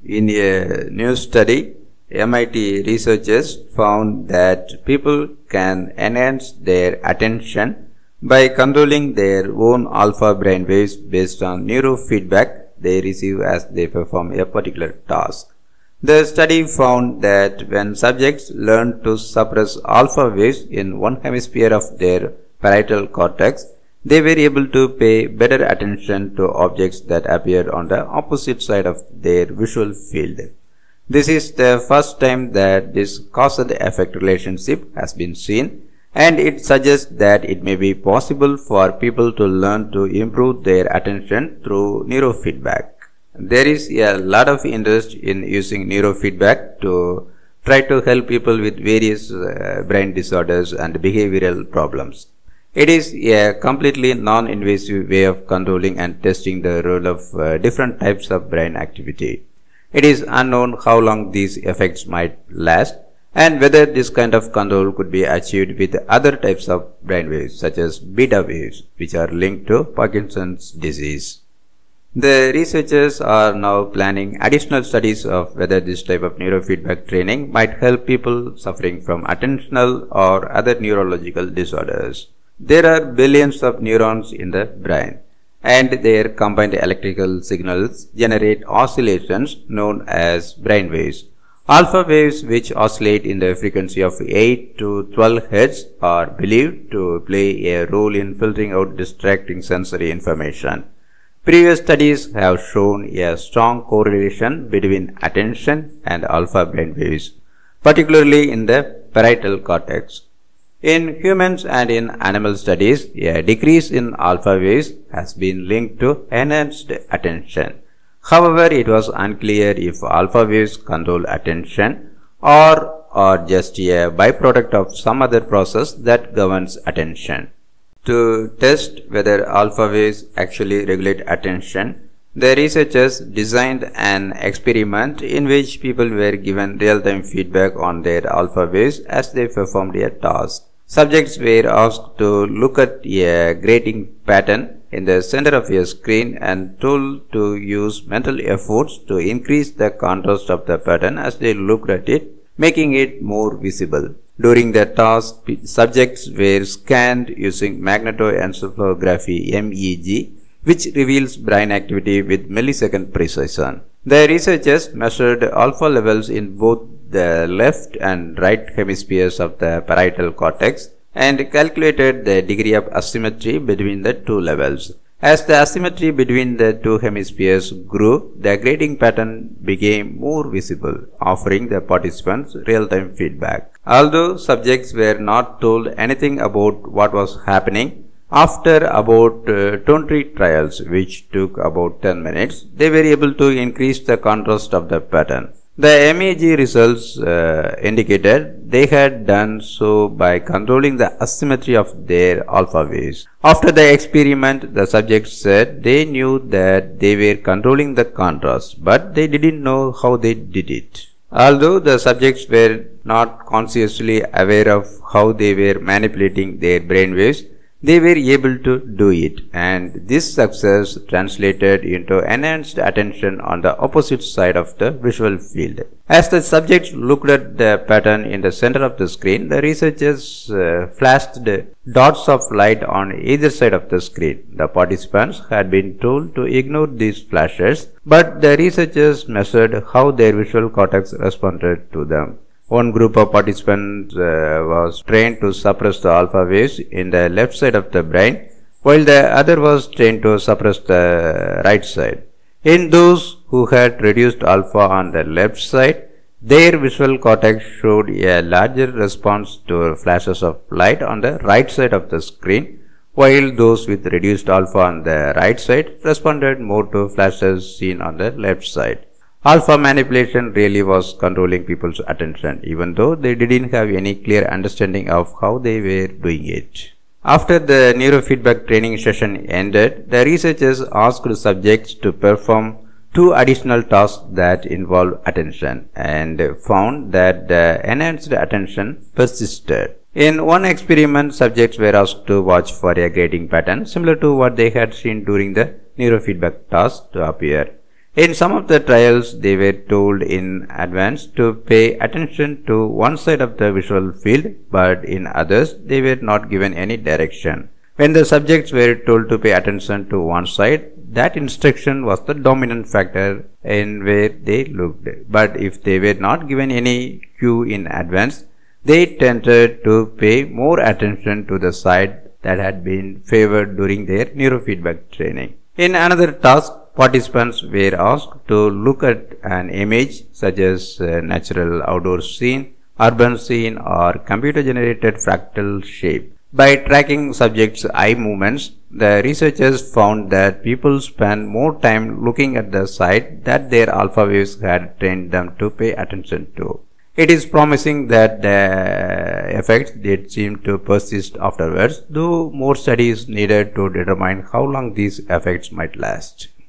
In a new study, MIT researchers found that people can enhance their attention by controlling their own alpha brainwaves based on neurofeedback they receive as they perform a particular task. The study found that when subjects learned to suppress alpha waves in one hemisphere of their parietal cortex, they were able to pay better attention to objects that appeared on the opposite side of their visual field. This is the first time that this cause-and-effect relationship has been seen, and it suggests that it may be possible for people to learn to improve their attention through neurofeedback. There is a lot of interest in using neurofeedback to try to help people with various brain disorders and behavioral problems. It is a completely non-invasive way of controlling and testing the role of different types of brain activity. It is unknown how long these effects might last and whether this kind of control could be achieved with other types of brainwaves such as beta waves, which are linked to Parkinson's disease. The researchers are now planning additional studies of whether this type of neurofeedback training might help people suffering from attentional or other neurological disorders. There are billions of neurons in the brain, and their combined electrical signals generate oscillations known as brain waves. Alpha waves, which oscillate in the frequency of 8 to 12 Hz, are believed to play a role in filtering out distracting sensory information. Previous studies have shown a strong correlation between attention and alpha brain waves, particularly in the parietal cortex. In humans and in animal studies, a decrease in alpha waves has been linked to enhanced attention. However, it was unclear if alpha waves control attention or are just a byproduct of some other process that governs attention. To test whether alpha waves actually regulate attention, the researchers designed an experiment in which people were given real-time feedback on their alpha waves as they performed a task. Subjects were asked to look at a grading pattern in the center of a screen and told to use mental efforts to increase the contrast of the pattern as they looked at it, making it more visible. During the task, subjects were scanned using magnetoencephalography (MEG), which reveals brain activity with millisecond precision. The researchers measured alpha levels in both the left and right hemispheres of the parietal cortex and calculated the degree of asymmetry between the two levels. As the asymmetry between the two hemispheres grew, the grading pattern became more visible, offering the participants real-time feedback. Although subjects were not told anything about what was happening, after about 20 trials, which took about 10 minutes, they were able to increase the contrast of the pattern. The MEG results indicated they had done so by controlling the asymmetry of their alpha waves. After the experiment, the subjects said they knew that they were controlling the contrast, but they didn't know how they did it. Although the subjects were not consciously aware of how they were manipulating their brain waves, they were able to do it, and this success translated into enhanced attention on the opposite side of the visual field. As the subjects looked at the pattern in the center of the screen, the researchers flashed dots of light on either side of the screen. The participants had been told to ignore these flashes, but the researchers measured how their visual cortex responded to them. One group of participants was trained to suppress the alpha waves in the left side of the brain, while the other was trained to suppress the right side. In those who had reduced alpha on the left side, their visual cortex showed a larger response to flashes of light on the right side of the screen, while those with reduced alpha on the right side responded more to flashes seen on the left side. Alpha manipulation really was controlling people's attention, even though they didn't have any clear understanding of how they were doing it. After the neurofeedback training session ended, the researchers asked subjects to perform 2 additional tasks that involve attention and found that the enhanced attention persisted. In one experiment, subjects were asked to watch for a grading pattern similar to what they had seen during the neurofeedback task to appear. In some of the trials, they were told in advance to pay attention to one side of the visual field, but in others, they were not given any direction. When the subjects were told to pay attention to one side, that instruction was the dominant factor in where they looked. But if they were not given any cue in advance, they tended to pay more attention to the side that had been favored during their neurofeedback training. In another task, participants were asked to look at an image such as a natural outdoor scene, urban scene, or computer-generated fractal shape. By tracking subjects' eye movements, the researchers found that people spend more time looking at the side that their alpha waves had trained them to pay attention to. It is promising that the effects did seem to persist afterwards, though more studies needed to determine how long these effects might last.